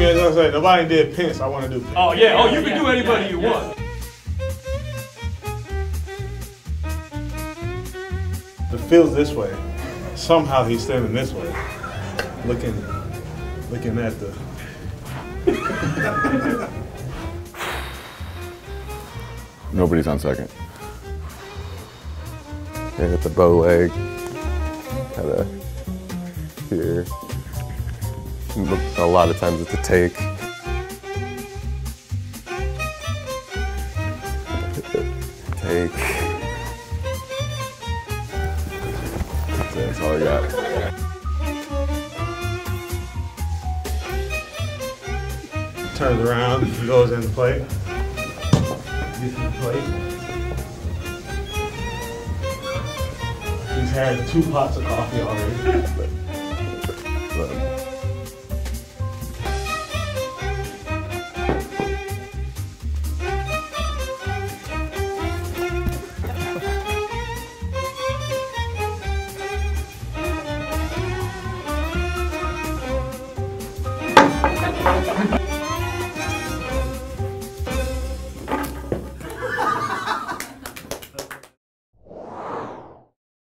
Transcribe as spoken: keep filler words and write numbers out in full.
shimmy, as I said, nobody did Pence. I want to do Pence. Oh yeah, oh you can do anybody you want. It feels this way. Somehow he's standing this way, looking, looking at the. Nobody's on second. They hit the bow leg. Had a here. A lot of times it's a take. Take. That's all I got. Turns around, goes in the plate. Gets in the plate. He's had two pots of coffee already. But, but,